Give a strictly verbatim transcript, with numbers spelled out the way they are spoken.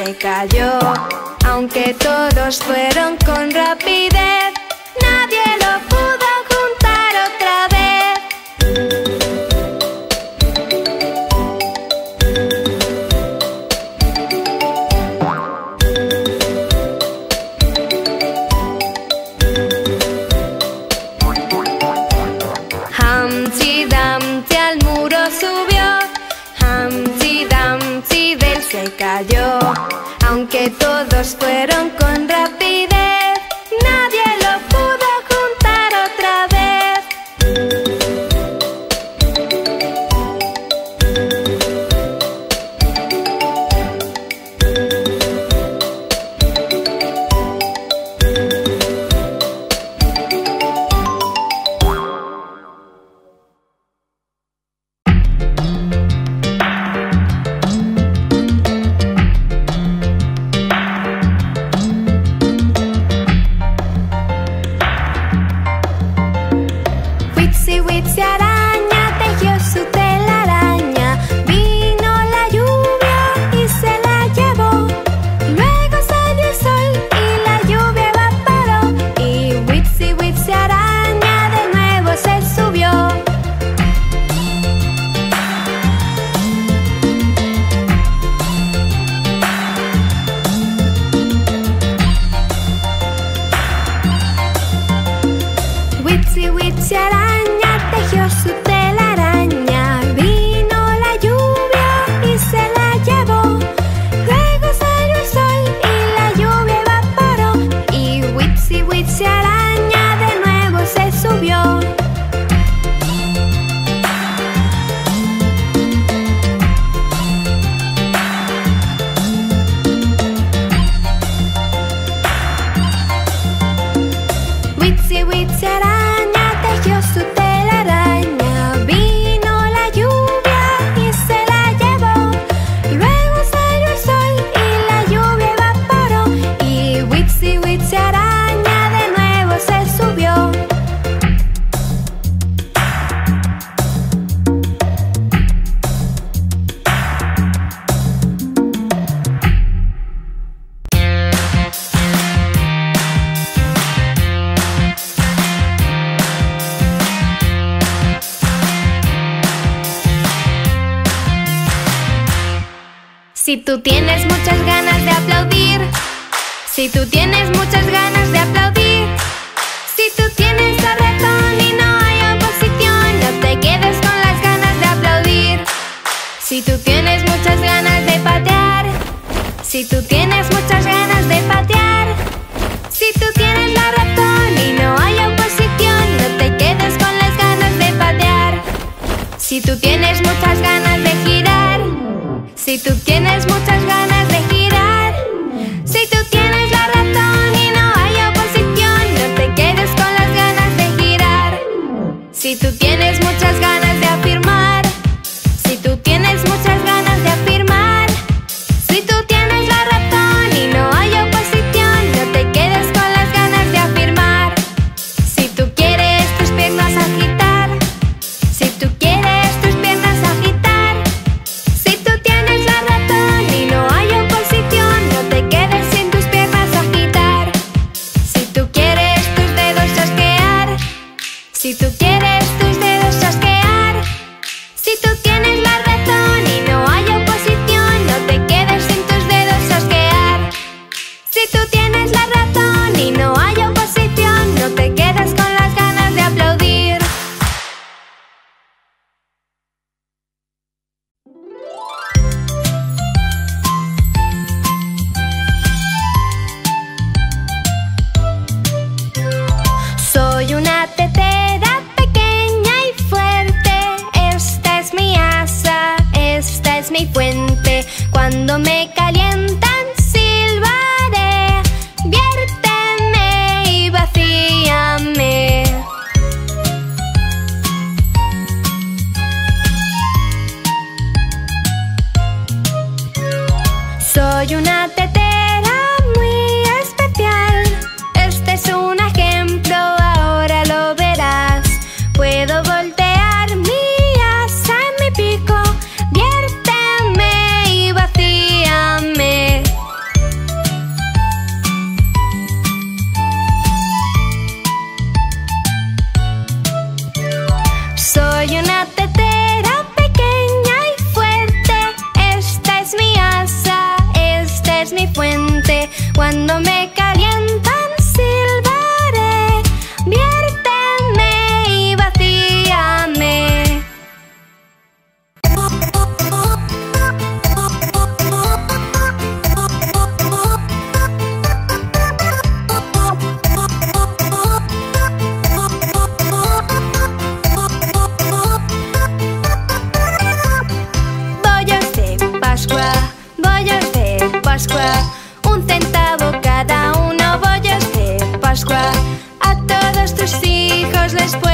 se cayó. Aunque todos fueron con rapidez, nadie lo pudo juntar otra vez. Humpty Dumpty al muro subió, Humpty Dumpty del se cayó. Aunque todos fueron con rapidez, nadie lo pudo juntar otra vez. Witsy araña tejió su telaraña, vino la lluvia y se la llevó. Luego salió el sol y la lluvia evaporó, y Witsy Witsy araña de nuevo se subió. Witsy Witsy araña tejió su telaraña, vino la lluvia y se la llevó. Luego salió el sol y la lluvia evaporó, y Witsy Witsy araña de nuevo se subió. Witsy Witsy araña tejió su telaraña, vino la lluvia y se la llevó. Luego salió el sol y la lluvia evaporó, y Witsy Witsy araña de nuevo se subió. Si tú tienes muchas ganas de aplaudir, si tú tienes muchas ganas de aplaudir, si tú tienes la razón y no hay oposición, no te quedes con las ganas de aplaudir. Si tú tienes muchas ganas de patear, si tú tienes muchas ganas de patear, si tú tienes la razón y no hay oposición, no te quedes con las ganas de patear. Si tú tienes muchas ganas de girar, si tú tienes muchas ganas de girar, si tú tienes la razón y no hay oposición, no te quedes con las ganas de girar. Si tú tienes muchas ganas de afirmar, si tú tienes muchas ganas de afirmar, si tú tienes la razón y no hay oposición, no te quedes con las ganas de afirmar. Si tú quieres tus piernas agitar, si tú quieres tus piernas agitar, si tú tienes la razón y no hay oposición, no te quedes sin tus piernas agitar. Si tú quieres tus dedos chasquear, si tú quieres tus dedos chasquear, si tú tienes la razón y no hay oposición, no te quedes sin tus dedos chasquear. Si tú tienes la razón y no hay oposición, no te quedes con las ganas de aplaudir. Soy una tetera pequeña y fuerte, esta es mi asa, esta es mi fuente. Cuando me calientan silbaré, viérteme y vacíame. Soy una tetera muy especial, este es un ejemplo, ahora lo verás. Puedo voltear mi asa en mi pico, viérteme y vacíame. les puede